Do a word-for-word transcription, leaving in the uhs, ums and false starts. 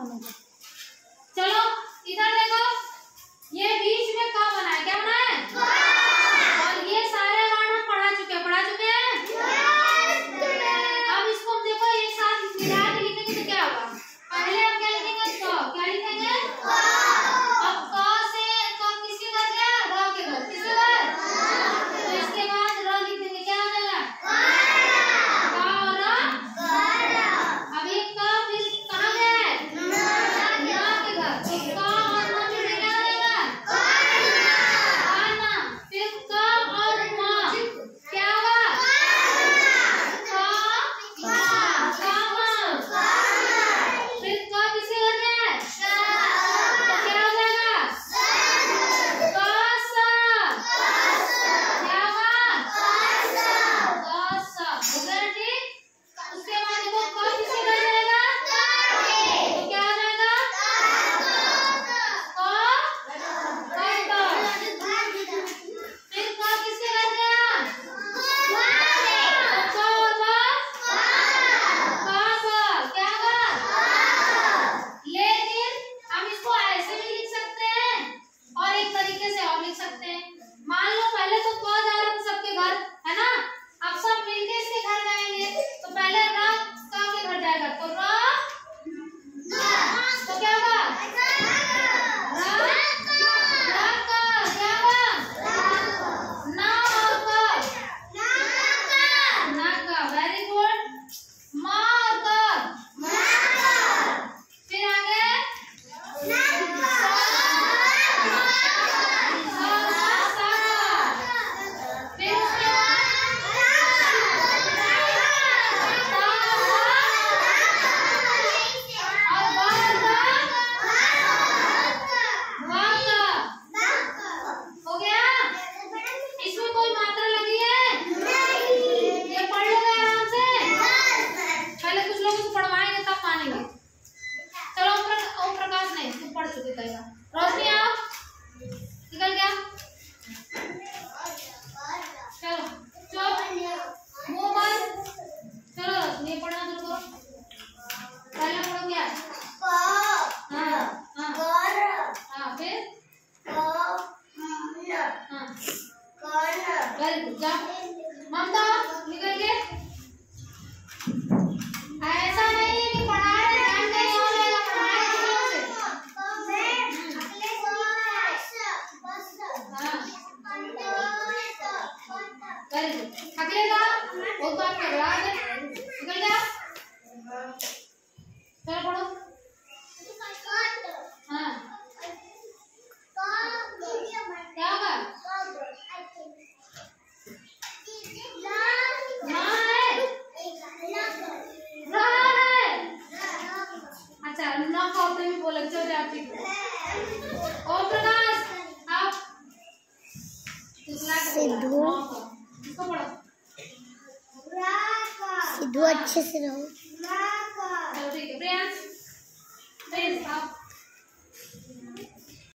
दोनों को। चलो इधर देखो, ये बीच में का बना है, क्या बना है? और ये सारे वर्ण हम पढ़ा चुके हैं, पढ़ा चुके हैं। अब इसको हम देखो एक साथ मिला के लिखेंगे तो क्या होगा? पहले हम क्या लिखेंगे? क। क्या लिखेंगे? अब क से क किसके घर गया? र के घर। किसके घर? तो इसके बाद र लिख देंगे, क्या आ जाएगा? क और र। अब ये क फिर कहाँ गया है? न के घर। तो क और न फिर क्या आ जाएगा? काना। फिर क और म क्या होगा? क कामा। फिर क किसके घर गया है? तो क्या हो जाएगा? कस। क्या होगा? कस। हो गया ठीक। उसके बाद देखो क किसके घर जाएगा? तो क्या हो जाएगा? क कट। फिर क किसके घर गया? तो क और ब कब। क्या होगा? लेकिन हम इसको ऐसे भी लिख सकते हैं और एक तरीके से और लिख सकते हैं। मान लो पहले तो क जा रहा था सबके घर, है ना? अब सब मिलके इसके घर जाएंगे तो पहले र क के घर जाएगा, तो र तो क्या होगा? र र क। क्या होगा? न और क न क। Very good. म और क फिर आगे फिर उसके हो गया। इसमें कोई मात्रा लगी है? ये पढ़ लोगे आराम से। पहले कुछ लोग इसको पढ़वाएंगे तब मानेंगे। चलो ओम प्र- ओम प्रकाश नहीं, तुम पढ़ चुके थे। रोशनी आओ, निकल गया। चलो चुप, मुंह बंद। चलो रोशनी पढ़ना शुरू करो। पहले पढ़ो क्या? हाँ हाँ हाँ फिर हाँ वेरी गुड। जाओ ममता, निकल के। ऐसा नहीं है कि पढ़ा रहे ध्यान नहीं हो रहेगा, पढ़ाए किसी से। Very good. अगले का वो तो आपके गला में निकल गया। चलो पढ़ो। हाँ क्या होगा? ना है, रहा है। अच्छा ना होते भी बोले। चल जाती ओम प्रकाश आप सिद्धू इसको पढ़ो। सिद्धू अच्छे से रहो। चलो ठीक है। प्रियांश प्रिंस आप